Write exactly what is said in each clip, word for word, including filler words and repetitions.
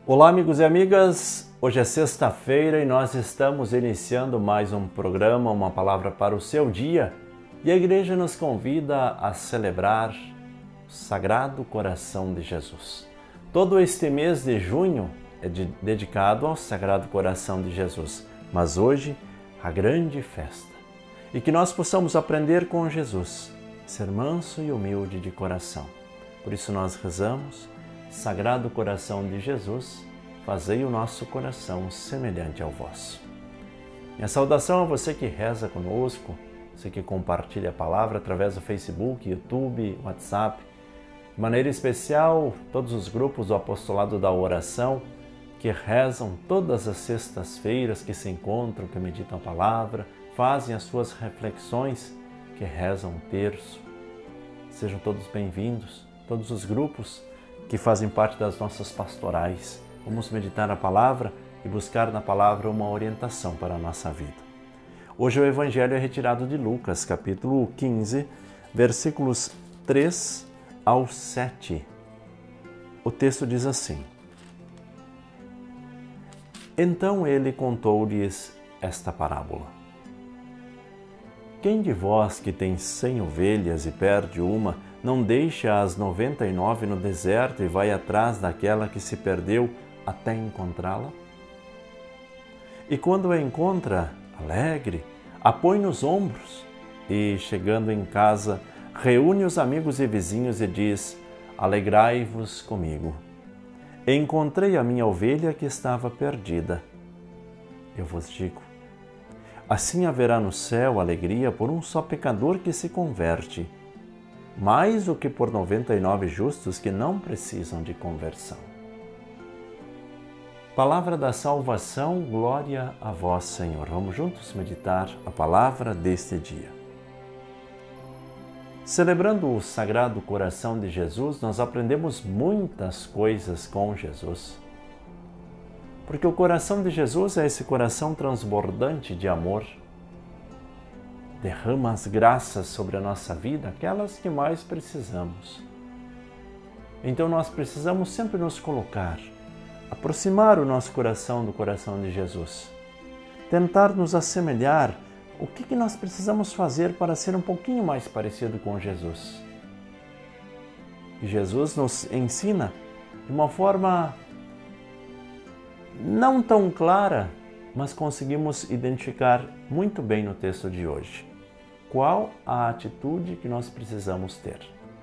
Olá, amigos e amigas. Hoje é sexta-feira e nós estamos iniciando mais um programa, uma palavra para o seu dia. E a igreja nos convida a celebrar o Sagrado Coração de Jesus. Todo este mês de junho é de, dedicado ao Sagrado Coração de Jesus, mas hoje a grande festa. E que nós possamos aprender com Jesus, ser manso e humilde de coração. Por isso nós rezamos: Sagrado Coração de Jesus, fazei o nosso coração semelhante ao vosso. Minha saudação a você que reza conosco, você que compartilha a palavra através do Facebook, YouTube, WhatsApp. De maneira especial, todos os grupos do Apostolado da Oração que rezam todas as sextas-feiras, que se encontram, que meditam a palavra, fazem as suas reflexões, que rezam o terço. Sejam todos bem-vindos, todos os grupos que fazem parte das nossas pastorais. Vamos meditar a palavra e buscar na palavra uma orientação para a nossa vida. Hoje o Evangelho é retirado de Lucas, capítulo quinze, versículos três ao sete. O texto diz assim: Então ele contou-lhes esta parábola. Quem de vós que tem cem ovelhas e perde uma, não deixa as noventa e nove no deserto e vai atrás daquela que se perdeu até encontrá-la? E quando a encontra, alegre, a põe nos ombros e, chegando em casa, reúne os amigos e vizinhos e diz: Alegrai-vos comigo. Encontrei a minha ovelha que estava perdida. Eu vos digo, assim haverá no céu alegria por um só pecador que se converte, mais do que por noventa e nove justos que não precisam de conversão. Palavra da salvação, glória a vós, Senhor. Vamos juntos meditar a palavra deste dia. Celebrando o Sagrado Coração de Jesus, nós aprendemos muitas coisas com Jesus. Porque o coração de Jesus é esse coração transbordante de amor. Derrama as graças sobre a nossa vida, aquelas que mais precisamos. Então nós precisamos sempre nos colocar, aproximar o nosso coração do coração de Jesus. Tentar nos assemelhar. O que, que nós precisamos fazer para ser um pouquinho mais parecido com Jesus? E Jesus nos ensina de uma forma não tão clara, mas conseguimos identificar muito bem no texto de hoje. Qual a atitude que nós precisamos ter?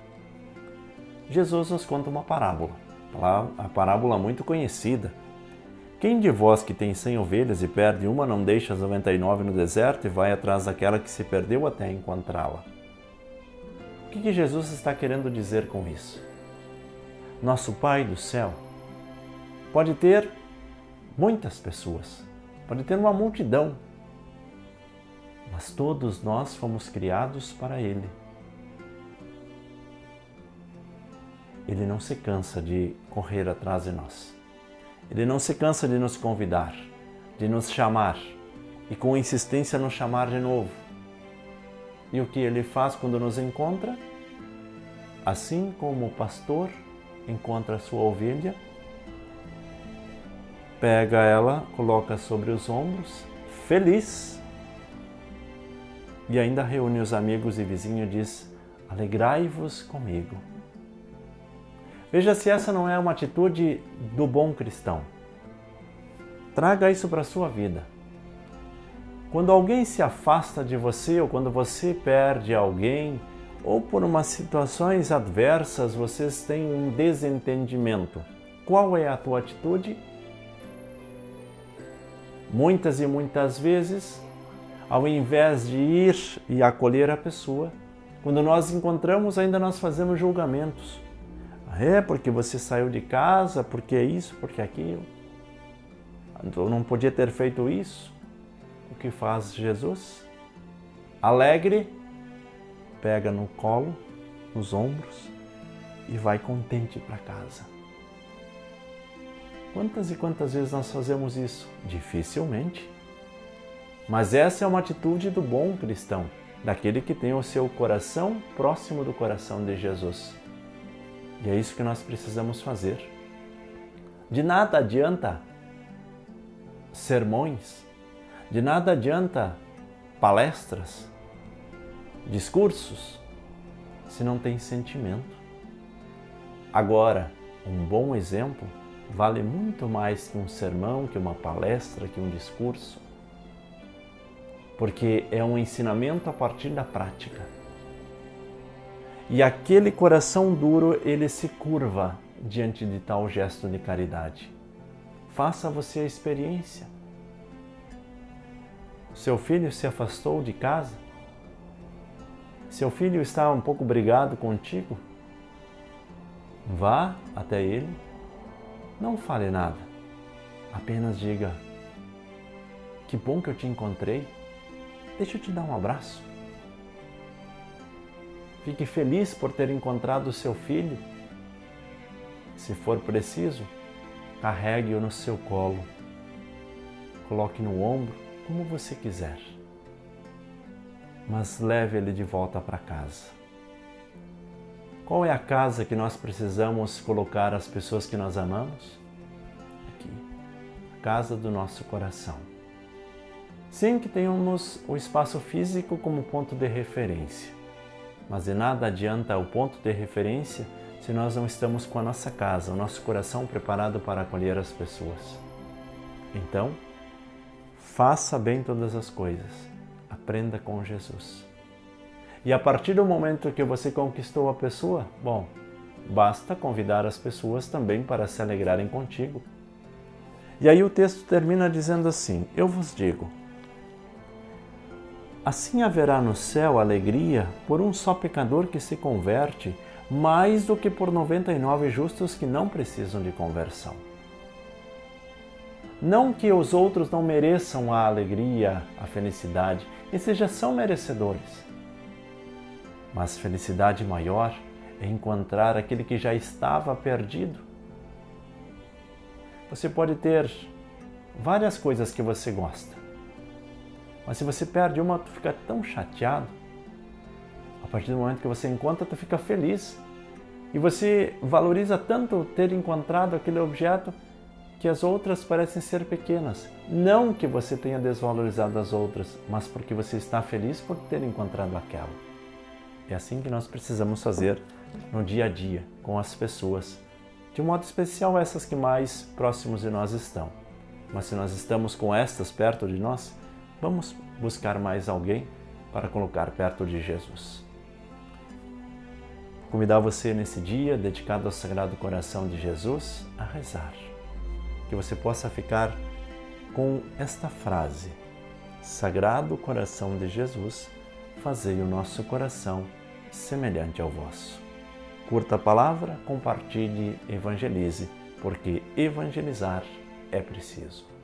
Jesus nos conta uma parábola, a parábola muito conhecida. Quem de vós que tem cem ovelhas e perde uma, não deixa as noventa e nove no deserto e vai atrás daquela que se perdeu até encontrá-la? O que, que Jesus está querendo dizer com isso? Nosso Pai do céu pode ter muitas pessoas, pode ter uma multidão, mas todos nós fomos criados para Ele. Ele não se cansa de correr atrás de nós. Ele não se cansa de nos convidar, de nos chamar e com insistência nos chamar de novo. E o que Ele faz quando nos encontra? Assim como o pastor encontra a sua ovelha, pega ela, coloca sobre os ombros, feliz, e ainda reúne os amigos e vizinhos e diz: Alegrai-vos comigo. Veja se essa não é uma atitude do bom cristão. Traga isso para a sua vida. Quando alguém se afasta de você, ou quando você perde alguém, ou por umas situações adversas vocês têm um desentendimento, qual é a tua atitude? Muitas e muitas vezes, ao invés de ir e acolher a pessoa, quando nós encontramos, ainda nós fazemos julgamentos. É porque você saiu de casa, porque é isso, porque é aquilo. Eu não podia ter feito isso. O que faz Jesus? Alegre, pega no colo, nos ombros e vai contente para casa. Quantas e quantas vezes nós fazemos isso? Dificilmente. Mas essa é uma atitude do bom cristão, daquele que tem o seu coração próximo do coração de Jesus. E é isso que nós precisamos fazer. De nada adianta sermões, de nada adianta palestras, discursos, se não tem sentimento. Agora, um bom exemplo vale muito mais que um sermão, que uma palestra, que um discurso, porque é um ensinamento a partir da prática. E aquele coração duro, ele se curva diante de tal gesto de caridade. Faça você a experiência. Seu filho se afastou de casa? Seu filho está um pouco brigado contigo? Vá até ele, não fale nada, apenas diga: que bom que eu te encontrei, deixa eu te dar um abraço. Fique feliz por ter encontrado o seu filho. Se for preciso, carregue-o no seu colo, coloque no ombro, como você quiser, mas leve ele de volta para casa. Qual é a casa que nós precisamos colocar as pessoas que nós amamos? Aqui, a casa do nosso coração. Sim, que tenhamos o espaço físico como ponto de referência, mas de nada adianta o ponto de referência se nós não estamos com a nossa casa, o nosso coração preparado para acolher as pessoas. Então, faça bem todas as coisas, aprenda com Jesus. E a partir do momento que você conquistou a pessoa, bom, basta convidar as pessoas também para se alegrarem contigo. E aí o texto termina dizendo assim: eu vos digo, assim haverá no céu alegria por um só pecador que se converte, mais do que por noventa e nove justos que não precisam de conversão. Não que os outros não mereçam a alegria, a felicidade, esses já são merecedores. Mas felicidade maior é encontrar aquele que já estava perdido. Você pode ter várias coisas que você gosta, mas se você perde uma, tu fica tão chateado. A partir do momento que você encontra, tu fica feliz. E você valoriza tanto ter encontrado aquele objeto que as outras parecem ser pequenas. Não que você tenha desvalorizado as outras, mas porque você está feliz por ter encontrado aquela. É assim que nós precisamos fazer no dia a dia, com as pessoas. De um modo especial, essas que mais próximos de nós estão. Mas se nós estamos com estas perto de nós, vamos buscar mais alguém para colocar perto de Jesus. Convidar você nesse dia, dedicado ao Sagrado Coração de Jesus, a rezar. Que você possa ficar com esta frase: Sagrado Coração de Jesus, fazei o nosso coração semelhante ao vosso. Curta a palavra, compartilhe, evangelize, porque evangelizar é preciso.